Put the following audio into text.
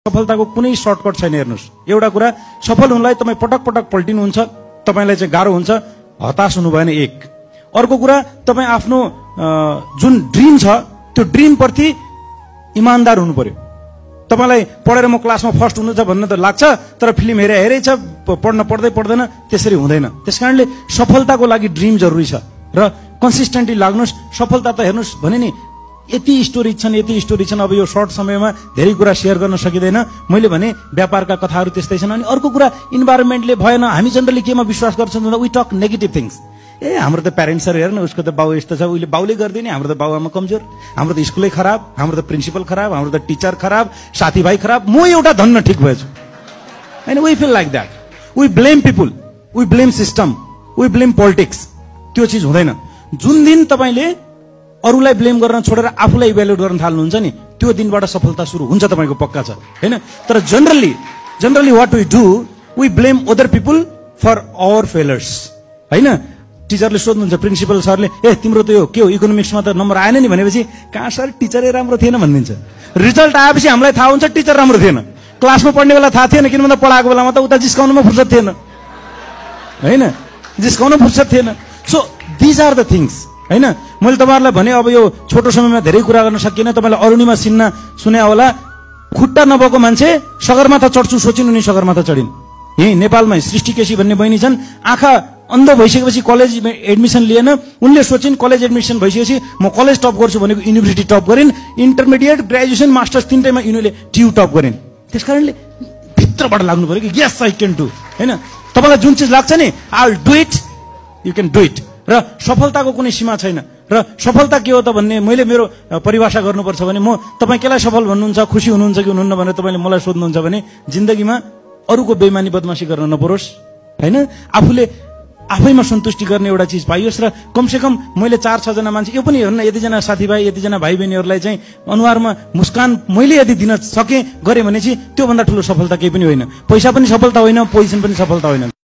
सफलताको कुनै सर्टकट छैन। हेर्नुस्, एउटा कुरा, सफल हुनलाई तपाई पटक पटक पल्टिनुहुन्छ, तपाईलाई चाहिँ गाह्रो हुन्छ, हताश हुनु भएन एक। अर्को कुरा, तपाई आफ्नो जुन ड्रिम छ त्यो ड्रिम प्रति इमानदार हुनु पर्यो। तपाईलाई पढेर म क्लासमा फर्स्ट हुनु छ भन्ने त लाग्छ, तर फिल्म हेरै छ, पढ्न पर्दैन, त्यसरी हुँदैन। त्यसकारणले सफलताको लागि ड्रिम जरुरी छ र कन्सिस्टेन्टली लाग्नुस्। सफलता त हेर्नुस् भने नि यति स्टोरी छन्, अब यो सर्ट समयमा धेरै कुरा शेयर गर्न सकिँदैन। मैले भने व्यापारका कथाहरू त्यस्तै छन्। अनि अर्को कुरा, इन्भाइरोमेन्टले भएन। हामी जनरली केमा विश्वास गर्छौँ भन्दा वी टक नेगेटिभ थिङ्स। हाम्रो त प्यारेन्ट्सहरू हेर्न, उसको त बाउ यस्तो छ, उसले बाउले गर्दैन, हाम्रो त बाउ आमा कमजोर, हाम्रो त स्कुलै खराब, हाम्रो त प्रिन्सिपल खराब, हाम्रो त टिचर खराब, साथीभाइ खराब, म एउटा धन्न ठिक भएछु। होइन, we feel like that. We blame people, we blame system, we blame politics. त्यो चिज हुँदैन। जुन दिन तपाईले अरूलाई ब्लेम गर्न छोडेर आफूलाई इभ्यालुएट गर्न थाल्नुहुन्छ नि, त्यो दिनबाट सफलता सुरु हुन्छ, तपाईको पक्का छ। हैन, तर generally what we do, we blame other people for our failures. हैन, टिचरले सोध्नुहुन्छ, प्रिन्सिपल सरले, तिम्रो त यो के हो इकोनोमिक्समा त नम्बर आएन नि भनेपछि, कहाँ सर टिचरै राम्रो थिएन भनिदिन्छ। रिजल्ट आएपछि हामीलाई थाहा हुन्छ टिचर राम्रो थिएन। क्लासमा पढ्ने बेला थाहा थिएन, किन भन्दा पढाएको बेलामा त उता जिस्काउनुमा फुर्सद थिएन। हैन, जिस्काउनु फुर्सद थिएन। So these are the things. हैन, मैले तपाईहरुलाई भने अब यो छोटो समयमा धेरै कुरा गर्न सकिएन। तपाईले अरुणिमा सिन्हा सुन्या होला, खुट्टा नभएको मान्छे सगरमाथा चढ्छु सोचिन्, उनी सगरमाथा चढिन्। यही नेपालमै सृष्टि केसी भन्ने बहिनी छन्, आँखा अन्ध भइसकेपछि कलेज एडमिसन लिएन। उनले सोचिन् कलेज एडमिसन भइसकेपछि म कलेज टप गर्छु भनेको युनिभर्सिटी टप गरिन्, इन्टरमिडिएट, ग्रेजुएसन, मास्टर्स तीनटैमा उनीले ट्यु टप गरिन्। त्यसकारणले भित्रबाट लाग्नु पर्यो कि यस आई क्यान डु। हैन, तपाईलाई जुन चिज लाग्छ नि, I will do it, you can do it. र सफलताको कुनै सीमा छैन। र सफलता के हो त भन्ने मैले मेरो परिभाषा गर्नुपर्छ भने, म तपाई केलाई सफल भन्नुहुन्छ, खुसी हुनुहुन्छ कि हुनुहुन्न भनेर तपाईले मलाई सोध्नुहुन्छ भने, जिन्दगीमा अरूको बेइमानी बदमाशी गर्न नपरोस्। हैन, आफूले आफैमा सन्तुष्टि गर्ने एउटा चिज पाइयोस्। र कमसेकम मैले 4-6 जना मान्छे, यो पनि हेर्न, यतिजना साथीभाइ, यतिजना भाइ बहिनीहरूलाई चाहिँ अनुहारमा मुस्कान मैले यदि दिन सके गरे भने चाहिँ त्योभन्दा ठुलो सफलता केही पनि होइन। पैसा पनि सफलता होइन, पोजिसन पनि सफलता होइन।